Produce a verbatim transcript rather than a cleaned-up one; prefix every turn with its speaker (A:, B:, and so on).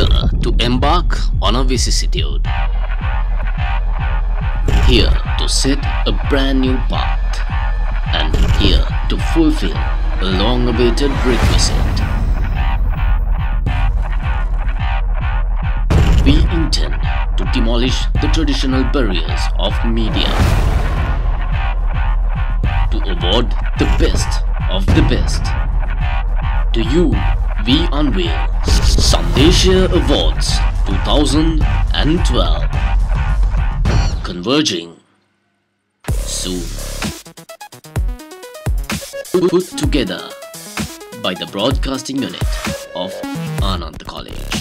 A: Here to embark on a vicissitude. Here to set a brand new path. And here to fulfill a long-awaited requisite. We intend to demolish the traditional barriers of media. To award the best of the best. To you, we unveil Sandeshaya Awards twenty twelve. Converging soon. Put together by the broadcasting unit of Anand College.